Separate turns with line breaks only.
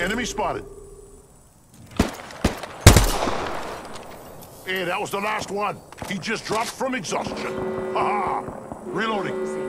Enemy spotted. Hey, that was the last one. He just dropped from exhaustion. Ha ha! Reloading.